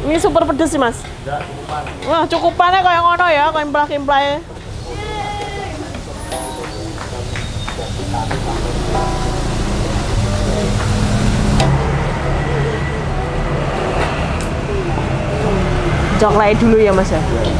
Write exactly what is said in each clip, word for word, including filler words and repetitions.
Ini super pedes sih mas. Enggak, cukupan. Wah cukupannya kayak ngono ya, kayak implah-implahnya. Coklat dulu ya mas ya.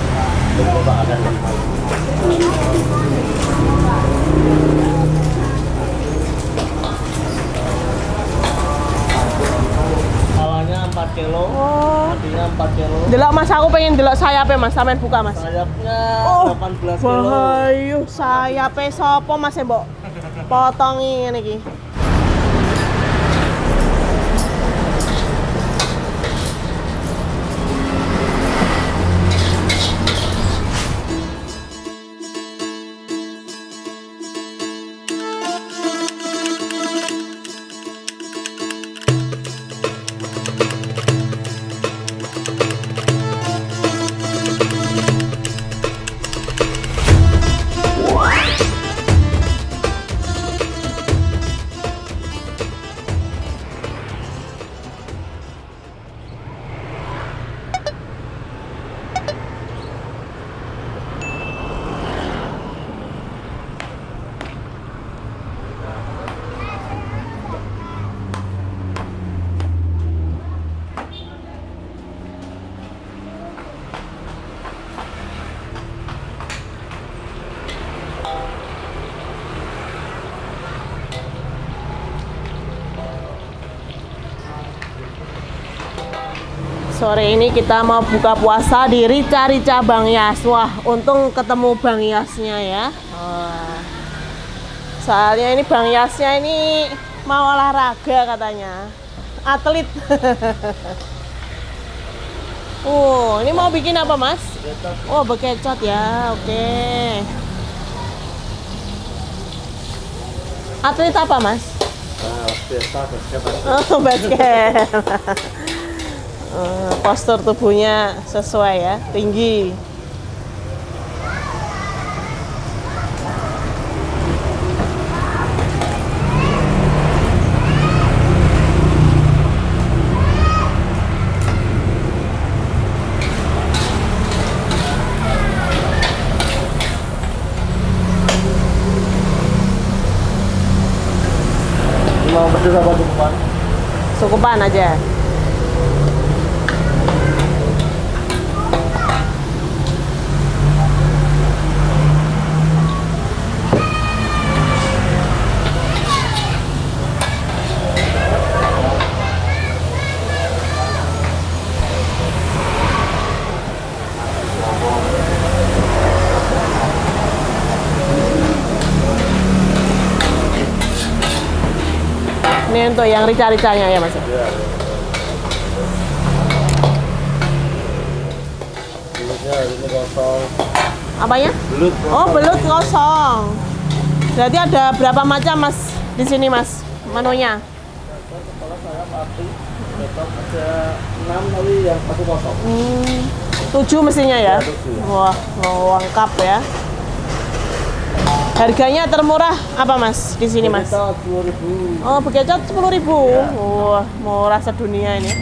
Awalnya empat kilo, Oh. artinya empat kilo. Delok mas, aku pengen delok sayapnya mas, sampean buka mas. Sayapnya Oh, delapan belas kilo. bahayu sayapnya sopo mas ya mbok potongi ngene iki. Sore ini kita mau buka puasa di Rica Rica Bang Yas. Wah, untung ketemu Bang Yasnya ya. Wah. Soalnya ini Bang Yasnya ini mau olahraga katanya. Atlet. Oh, ini mau bikin apa mas? Oh, bekecot ya. Oke. Atlet apa mas? Oh, basket. Uh, postur tubuhnya sesuai ya, tinggi. Mau pedes apa cukupan? Cukupan aja. Ini untuk yang rica-ricanya ya mas? Iya. Belutnya ini kosong. Apanya? Belut. Oh, belut kosong. Berarti ada berapa macam mas di sini mas menunya? Kepala saya mati. Tetap ada enam tapi yang satu kosong. Hmm, tujuh mestinya ya? Ya, tujuh. Wah, lengkap ya. Harganya termurah apa mas di sini mas? sepuluh ribu. Oh, bekecot sepuluh ribu. Ya. Wah, murah sedunia ini.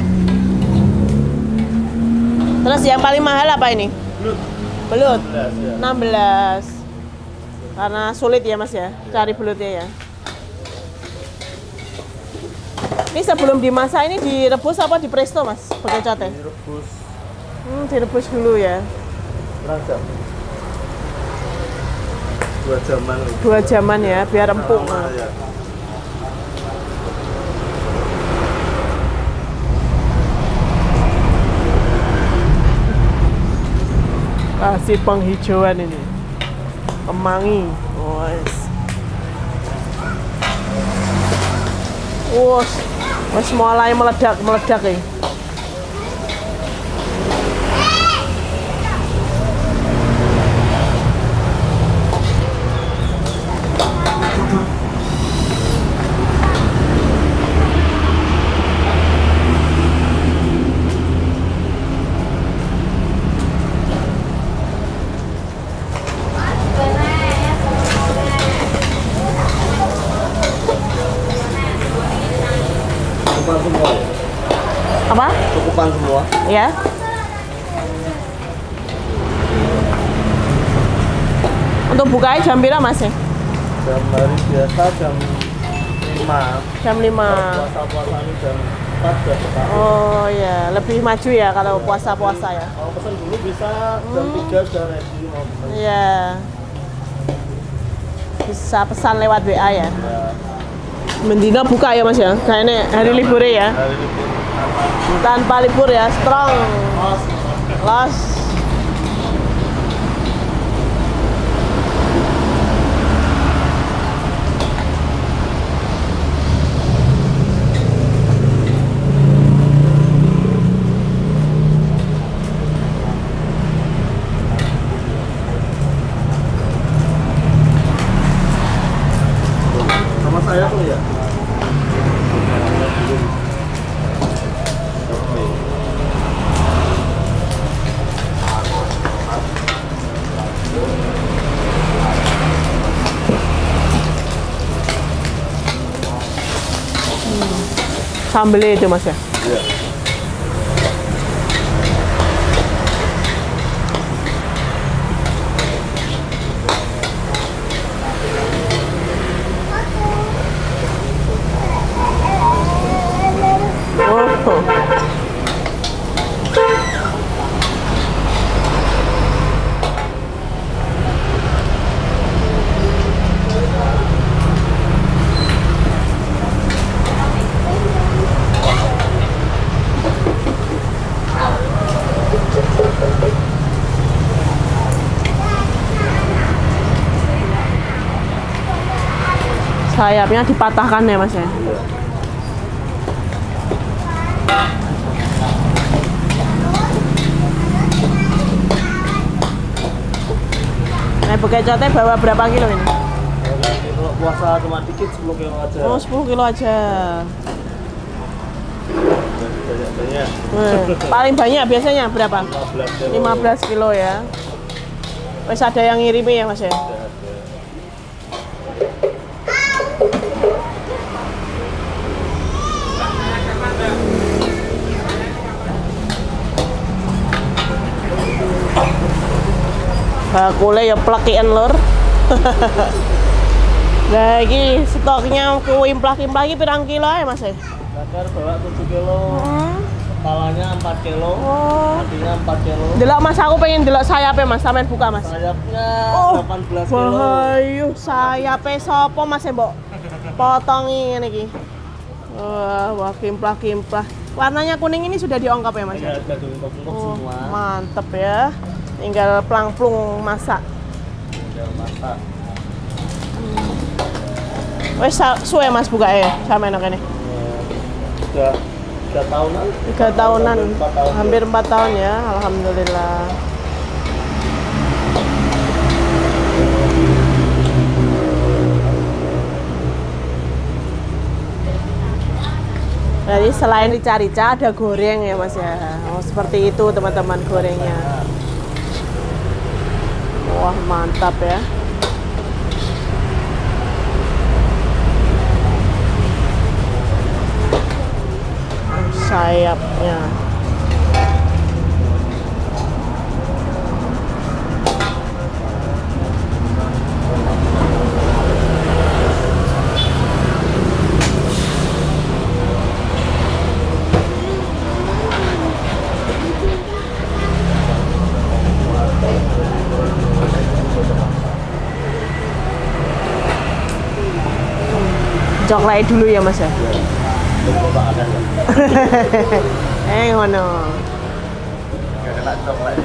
Terus yang paling mahal apa ini? Belut. Belut. Ya. enam belas. Karena sulit ya mas ya, cari belutnya ya. Ini sebelum dimasak ini direbus apa di presto mas? Bekecotnya? Direbus Hmm, direbus dulu ya. berapa jam? Dua jaman. Dua jaman ya, biar empuk. Lama, ya. Kasih penghijauan ini, kemangi. Wes. Wes, wes mulai meledak meledak ya. Apa? Cukupan semua. Ya. Untuk bukanya jam berapa Mas ya? Jam hari biasa jam lima. Jam lima. Puasa-puasa ini jam empat sudah buka. Oh ya, lebih maju ya kalau puasa-puasa ya. Mau pesan dulu bisa jam tiga sudah ready mau pesan. Iya. Bisa pesan lewat W A ya. Ya, Mendina buka ya Mas ya. Kayaknya hari libur ya. hari libur. Tanpa libur ya, strong. Mas, Los. sama saya tuh ya. Sambelnya itu Mas ya. Iya. Oh. Sayapnya dipatahkan ya Mas ya. Iya. Nah, bekecotnya bawa berapa kilo ini? Kalau puasa cuma dikit sepuluh kilo aja. Oh, sepuluh kilo aja. Banyak-banyak. Hmm, paling banyak biasanya berapa? lima belas kilo. lima belas kilo ya. Wes ada yang ngirimi ya Mas ya? Ada, ada. Bakule ya plekian lur. Nah, iki stoknya kuwi implak-implak iki pirang kilo ya Mas ya? Bakar bawa tujuh kilo. Hmm. Kepalanya empat kilo. Oh. Hatinya empat kilo. Delok Mas, aku pengen delok sayapnya Mas, sampean buka Mas. Sayapnya Oh, delapan belas kilo. bahayu sayape sapa Mas mbok potongi ngene iki. Wah, wah kimplah-kimplah. Warnanya kuning ini sudah diongkap ya Mas? Ya, ada diungkep-ungkep Oh, semua. mantep ya. Tinggal plang-plung masak. Tinggal masak. Wes sa- suwe Mas buka ya sama enak ini. Sudah tiga tahunan. Tiga tahunan, Hampir empat tahun. hampir empat tahun ya, alhamdulillah. Jadi selain rica-rica ada goreng ya Mas ya. Oh, seperti itu teman-teman gorengnya. Wah mantap ya. Sayapnya. Coklat dulu ya Mas ya. Coba ada ya. Eh ngono. Nggak kena coklat.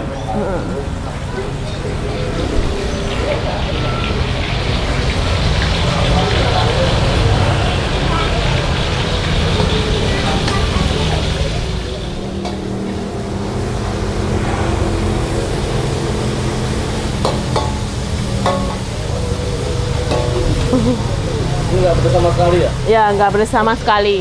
Ini nggak pedas sama sekali ya? Ya nggak pedas sama sekali.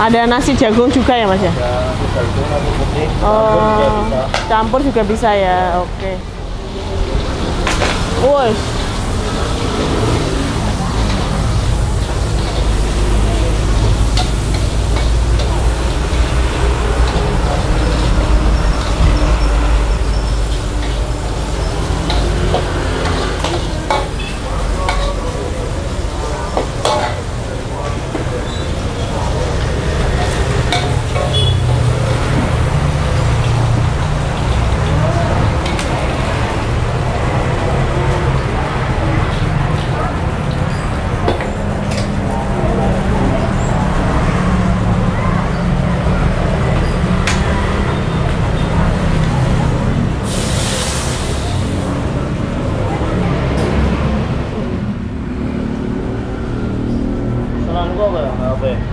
Ada nasi jagung juga ya Mas ya? Ada nasi jagung, nasi putih, Oh, campur juga bisa. campur juga bisa ya. Oke. Woi. Pesanan gua apa ya? Apa ya?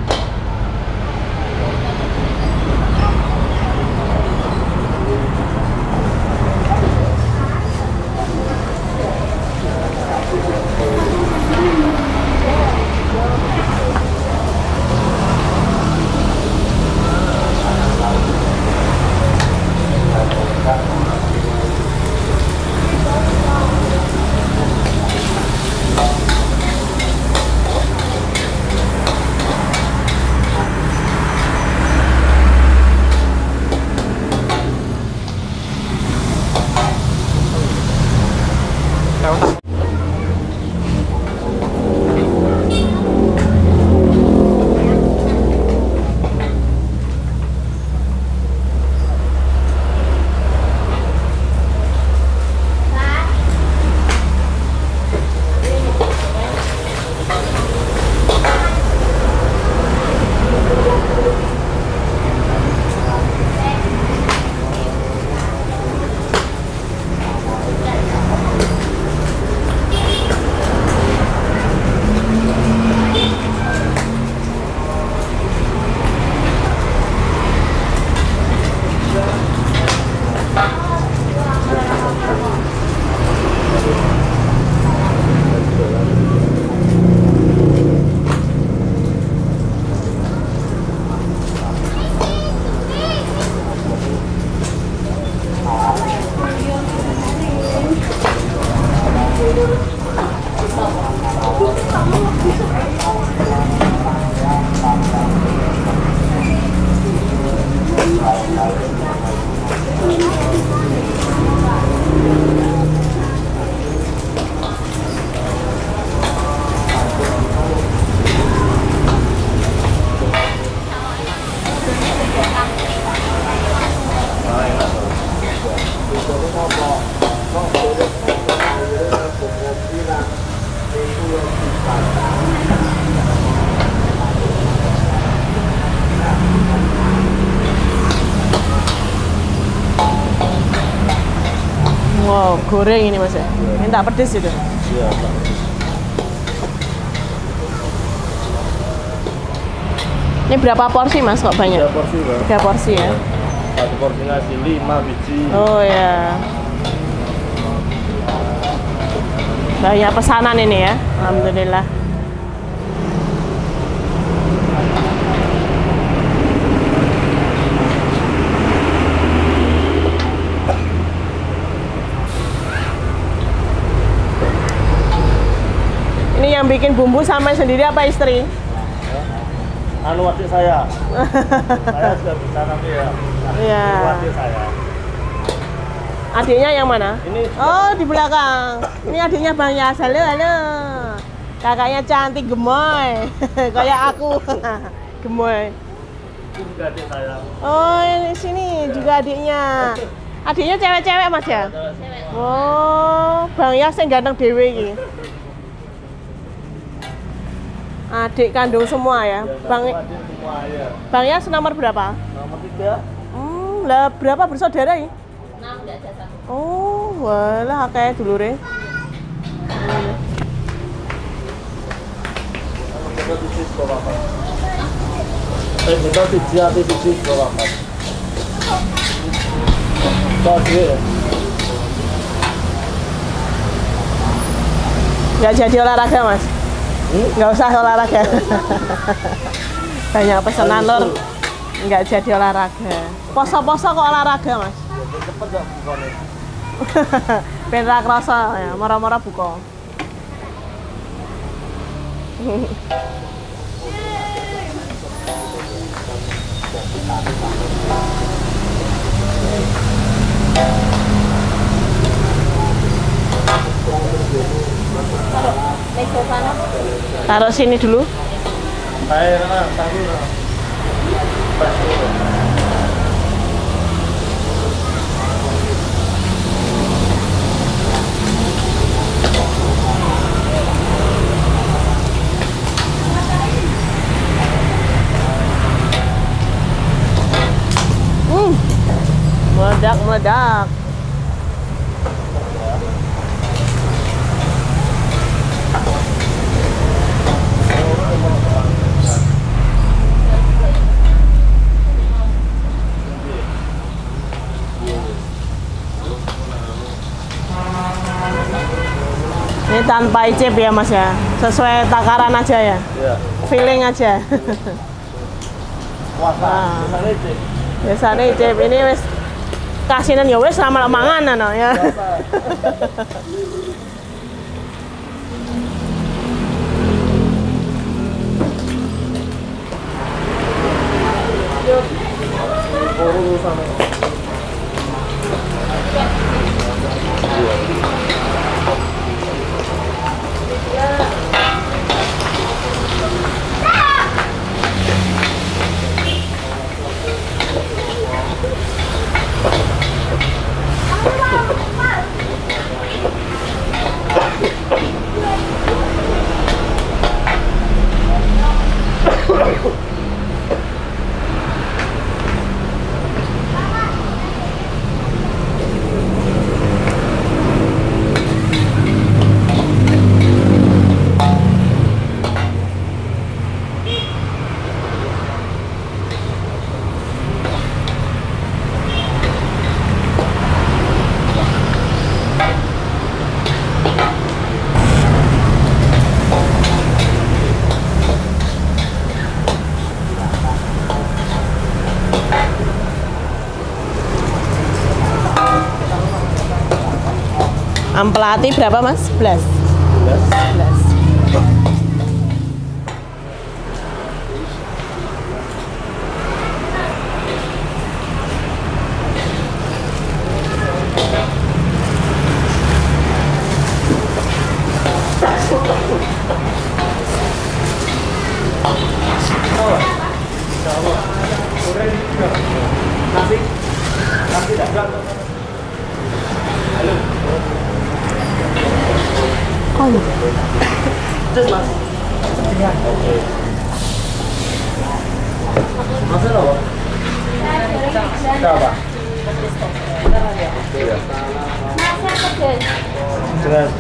Wow, goreng ini Mas ya. Minta pedes itu. Iya, Pak. Ini berapa porsi Mas kok banyak? Tiga porsi, Pak. Tiga porsi ya. Satu porsi nasi lima biji. Oh ya. Banyak pesanan ini ya. Alhamdulillah. Ini yang bikin bumbu sama sendiri apa istri? Anu adik saya. Saya sudah bisa nanti ya. Iya. Anu adik saya. Adiknya yang mana? Ini Oh, di belakang. Ini adiknya Bang Yas. Halo, halo. Kakaknya cantik, gemoy. Kayak aku. Gemoy. ini juga adik saya. Oh, ini sini juga adiknya. Adiknya cewek-cewek Mas ya? Oh, Bang Yas yang ganteng dewe iki. Adik kandung semua ya. Bang Adik semua ya. Bang Yas nomor berapa? Nomor tiga. Hmm, lah berapa bersaudara ya? enam enggak ada satu. Oh, walah akeh dulure. Kita biji sekolah apa? Eh, kita biji hati biji sekolah apa? Tadi ya. Nggak jadi olahraga Mas? Hmm? Nggak usah olahraga. Banyak pesanan lur. Nggak jadi olahraga. Poso-poso kok olahraga, Mas? Cepet gak bukanya? Ben ra krasa ya, mara-mara buka. Taruh sini dulu. Ayo, taruh. Hmm, meledak meledak. Ini tanpa icip ya Mas ya, sesuai takaran aja ya, Iya. feeling aja. Puasa, Wah. biasanya icip. Biasanya icip ini wis kasinan ya wis lama mangan no, ya. Buru sama. Ampelati berapa Mas? sebelas. sebelas. Nasi, nasi dagang. Halo. Oh iya. Cus mas. Oke. Masuk apa? Berapa? Iya. Jelas.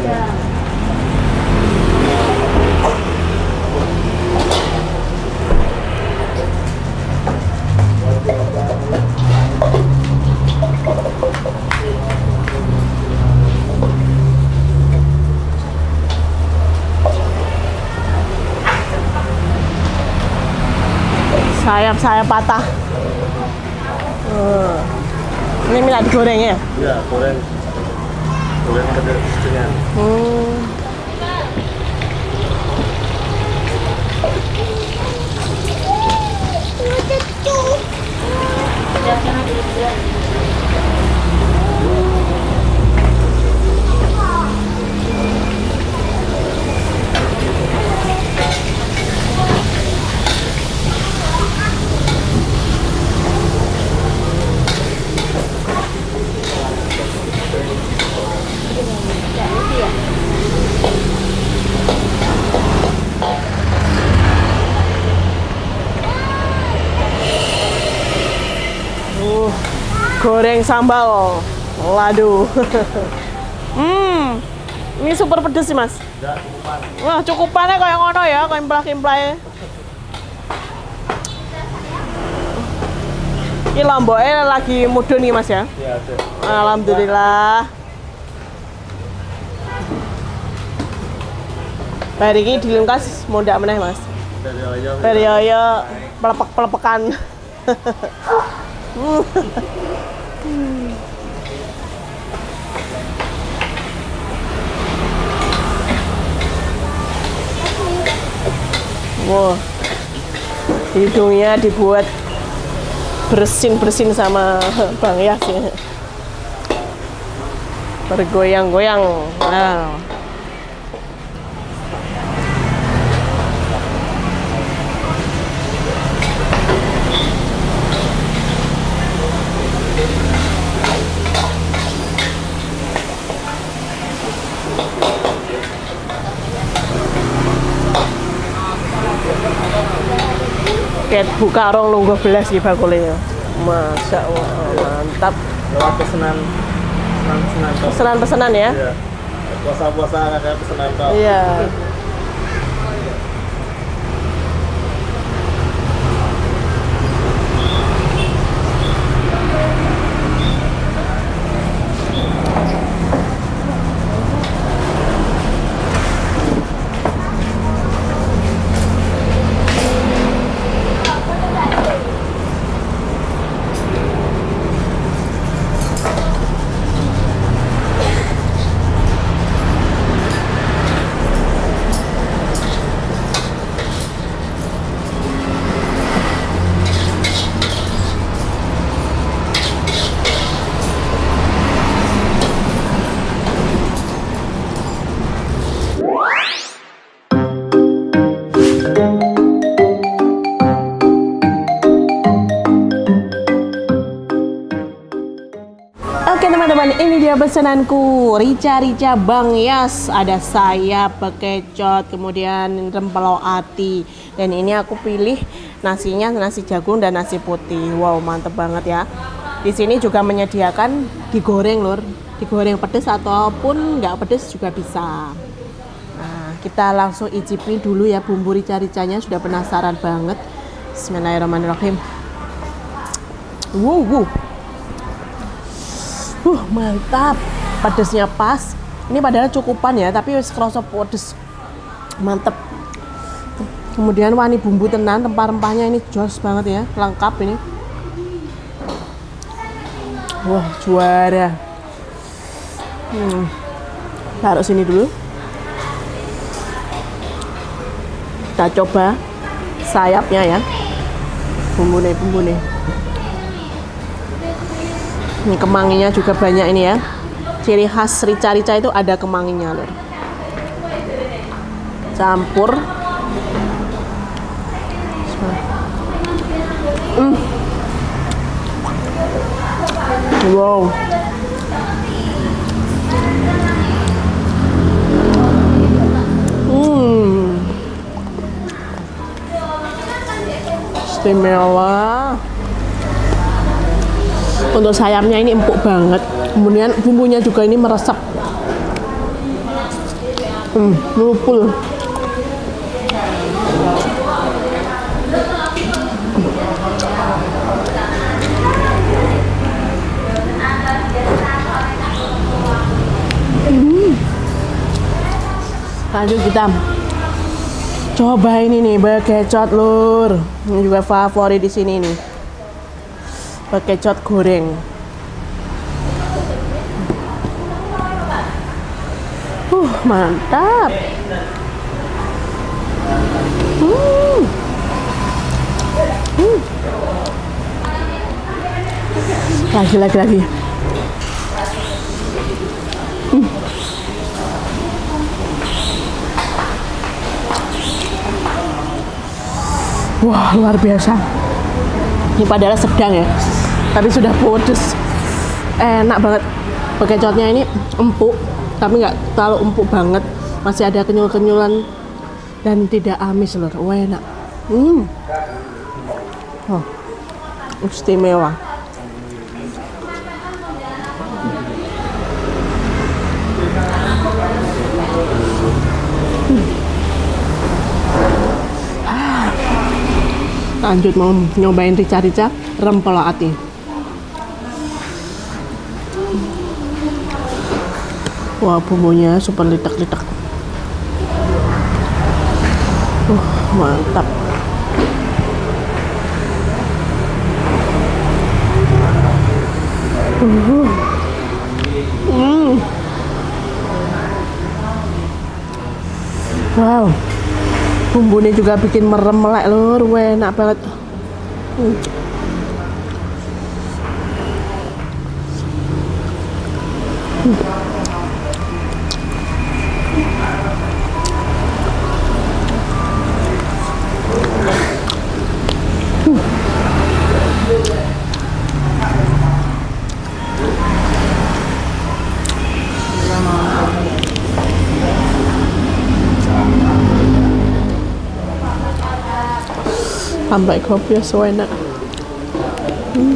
Sayap-sayap patah. Uh. Ini minta digoreng ya? Iya, goreng. Goreng pakai setengah. Hmm. Uh, goreng sambal, waduh. Hmm, ini super pedes sih Mas. Enggak, cukupan. Wah, cukupannya kayak ngono ya, kayak implah-implahnya. Ini lomboknya lagi mudun nih Mas ya? Iya, ada. Alhamdulillah. Hari ini dilengkas mau ndak meneh Mas? Dari ayam. Dari ayo. pelepek-pelepekan. Wow, hidungnya dibuat bersin-bersin sama Bang Yas ya. Bergoyang-goyang. Wow. Ket buka rong lungguh belas di bakulnya. Masya Allah, mantap. Lewat pesanan, pesanan, pesanan. Pesanan-pesanan ya? Iya. Puasa-puasa kayak pesanan kok. Iya. Oke teman-teman, ini dia pesananku, rica-rica Bang Yas. Ada sayap, bekecot, kemudian rempelo ati. Dan ini aku pilih nasinya nasi jagung dan nasi putih. Wow, mantep banget ya. Di sini juga menyediakan digoreng lur, digoreng pedes ataupun nggak pedes juga bisa. Nah, kita langsung icipin dulu ya bumbu rica-ricanya, sudah penasaran banget. Bismillahirrahmanirrahim. Wow, wow. Uh, mantap, pedesnya pas. Ini padahal cukupan ya, tapi wis kerasa pedes. Mantep. Kemudian wani bumbu tenan, rempah-rempahnya ini jos banget ya, lengkap ini. Wah, juara. Hmm. Taruh sini dulu. Kita coba sayapnya ya. Bumbu nih, bumbu nih. Ini kemanginya juga banyak ini ya. Ciri khas rica-rica itu ada kemanginya lur. Campur. Mm. Wow. Hmm. Istimewa. Untuk sayapnya ini empuk banget, kemudian bumbunya juga ini meresap, hmm, melupul. Hmm. Lanjut kita coba ini nih bekecot lur, ini juga favorit di sini nih. Bekecot goreng. Uh, mantap. Hmm. Hmm. Lagi, lagi, lagi. Hmm. Wah, luar biasa. Ini padahal sedang ya, tapi sudah pedes. Enak banget. Bekecotnya ini empuk, tapi nggak terlalu empuk banget. Masih ada kenyul-kenyulan dan tidak amis lur. Wah, enak. Hmm. Oh, istimewa. Hmm. Ah. Lanjut mau nyobain rica-rica rempelo ati. Wah, bumbunya super litek-litek. Uh, mantap. Uh. Hmm. Wow, bumbunya juga bikin merem melek lur, enak banget. Hmm. Hmm. Sampai kopi so enak. Hmm.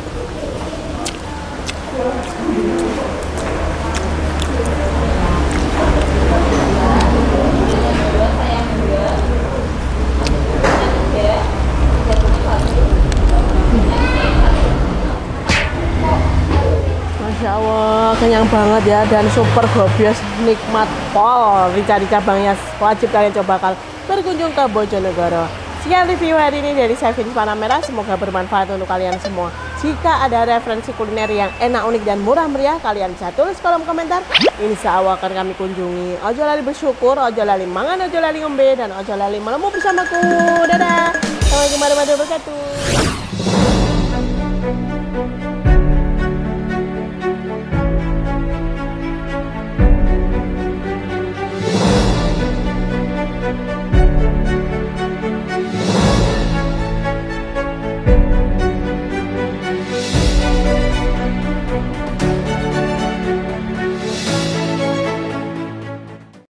Masya Allah, kenyang banget ya, dan super gobios, nikmat pol. Rica-rica Bang Yas, wajib kalian coba kalau berkunjung ke Bojonegoro. Sekian review hari ini dari saya Vince Panamera, semoga bermanfaat untuk kalian semua. Jika ada referensi kuliner yang enak, unik, dan murah meriah, kalian bisa tulis kolom komentar. Insya Allah akan kami kunjungi. Ojo lali bersyukur, ojo lali mangan, ojo lali ngombe, dan ojo lali melemu bersamaku. Dadah. Assalamualaikum warahmatullahi wabarakatuh.